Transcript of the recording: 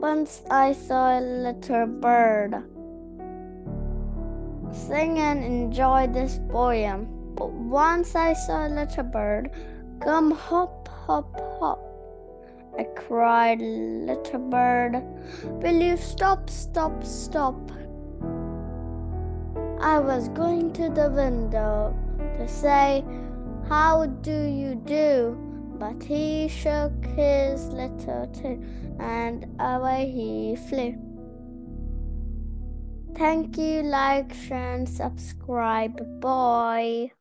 Once I saw a little bird sing and enjoy this poem. Once I saw a little bird come hop, hop, hop. I cried, little bird, will you stop, stop, stop? I was going to the window to say, how do you do? But he shook his little tail and away he flew. Thank you, like, share, and subscribe. Bye.